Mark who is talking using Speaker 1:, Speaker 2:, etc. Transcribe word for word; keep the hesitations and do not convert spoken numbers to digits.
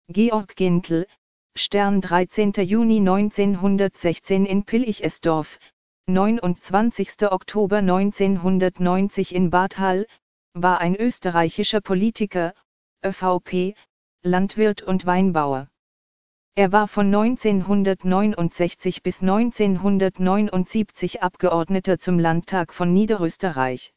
Speaker 1: Georg Gintl, Stern dreizehnter Juni neunzehnhundertsechzehn in Pillichesdorf, neunundzwanzigster Oktober neunzehnhundertneunzig in Bad Hall, war ein österreichischer Politiker, ÖVP, Landwirt und Weinbauer. Er war von neunzehnhundertneunundsechzig bis neunzehnhundertneunundsiebzig Abgeordneter zum Landtag von Niederösterreich.